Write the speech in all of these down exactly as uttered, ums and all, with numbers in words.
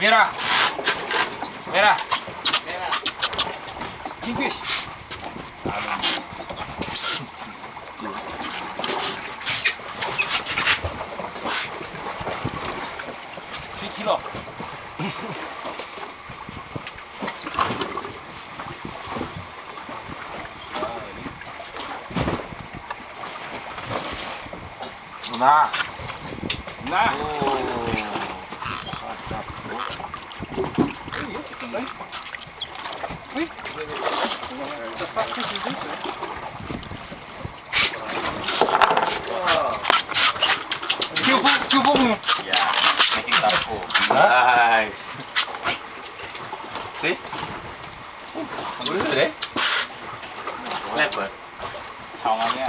Merah. Merah. Merah. Kingfish. three kilo. Nah. Nah. Oh. Wait. What the fuck fish is this? Cubo, cubo. Yeah, making taco. Nice. See? What is it? Snapper. Chawangnya.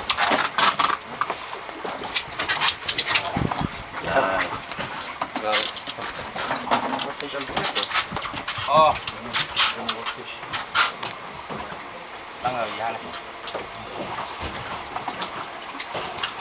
Nice. What fish is this? Oh. What fish? Đang ở nhà này.